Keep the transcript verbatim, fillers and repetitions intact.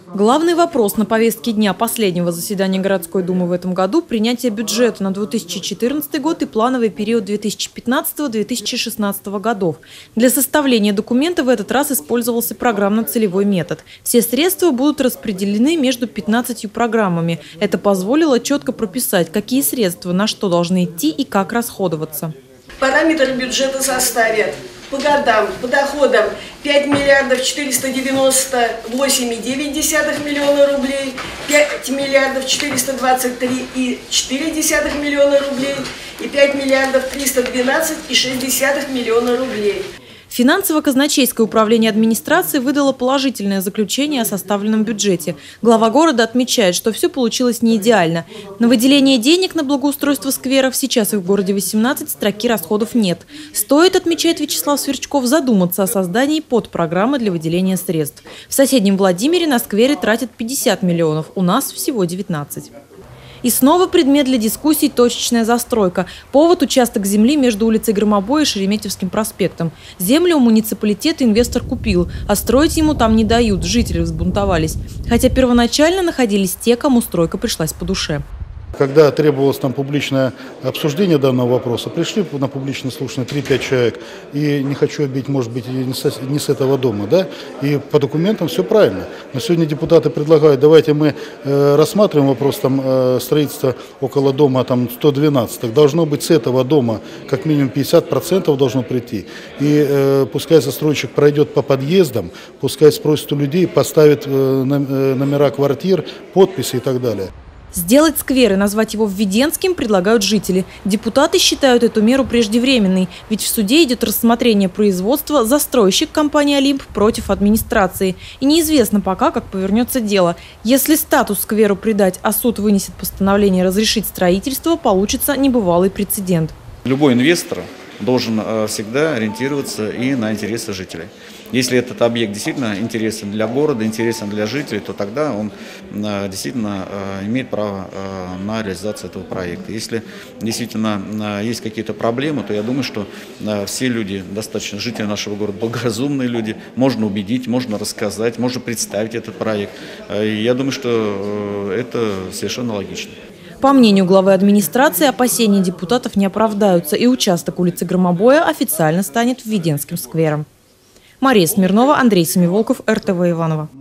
Главный вопрос на повестке дня последнего заседания городской думы в этом году – принятие бюджета на две тысячи четырнадцатый год и плановый период две тысячи пятнадцатого — две тысячи шестнадцатого годов. Для составления документа в этот раз использовался программно-целевой метод. Все средства будут распределены между пятнадцатью программами. Это позволило четко прописать, какие средства на что должны идти и как расходоваться. Параметры бюджета составят по годам, по доходам пять миллиардов четыреста девяносто восемь и девять десятых миллиона рублей, пять миллиардов четыреста двадцать три и четыре десятых миллиона рублей и пять миллиардов триста двенадцать и шесть десятых миллиона рублей. Финансово-казначейское управление администрации выдало положительное заключение о составленном бюджете. Глава города отмечает, что все получилось не идеально. На выделение денег на благоустройство скверов, сейчас их в городе восемнадцать, строки расходов нет. Стоит, отмечает Вячеслав Сверчков, задуматься о создании подпрограммы для выделения средств. В соседнем Владимире на сквере тратят пятьдесят миллионов, у нас всего девятнадцать. И снова предмет для дискуссий – точечная застройка. Повод – участок земли между улицей Громобоя и Шереметьевским проспектом. Землю у муниципалитета инвестор купил, а строить ему там не дают, жители взбунтовались. Хотя первоначально находились те, кому стройка пришлась по душе. Когда требовалось там публичное обсуждение данного вопроса, пришли на публичное слушание три-пять человек, и не хочу обидеть, может быть, не с, не с этого дома, да, и по документам все правильно. Но сегодня депутаты предлагают, давайте мы э, рассматриваем вопрос там э, строительства около дома там сто двенадцать, так должно быть с этого дома как минимум пятьдесят процентов должно прийти, и э, пускай застройщик пройдет по подъездам, пускай спросит у людей, поставит э, номера квартир, подписи и так далее. Сделать сквер и назвать его Введенским предлагают жители. Депутаты считают эту меру преждевременной, ведь в суде идет рассмотрение производства застройщик компании «Олимп» против администрации. И неизвестно пока, как повернется дело. Если статус скверу придать, а суд вынесет постановление разрешить строительство, получится небывалый прецедент. Любой инвестор должен всегда ориентироваться и на интересы жителей. Если этот объект действительно интересен для города, интересен для жителей, то тогда он действительно имеет право на реализацию этого проекта. Если действительно есть какие-то проблемы, то я думаю, что все люди, достаточно жители нашего города, благоразумные люди, можно убедить, можно рассказать, можно представить этот проект. И я думаю, что это совершенно логично. По мнению главы администрации, опасения депутатов не оправдаются, и участок улицы Громобоя официально станет Введенским сквером. Мария Смирнова, Андрей Семиволков, эр тэ вэ Иваново.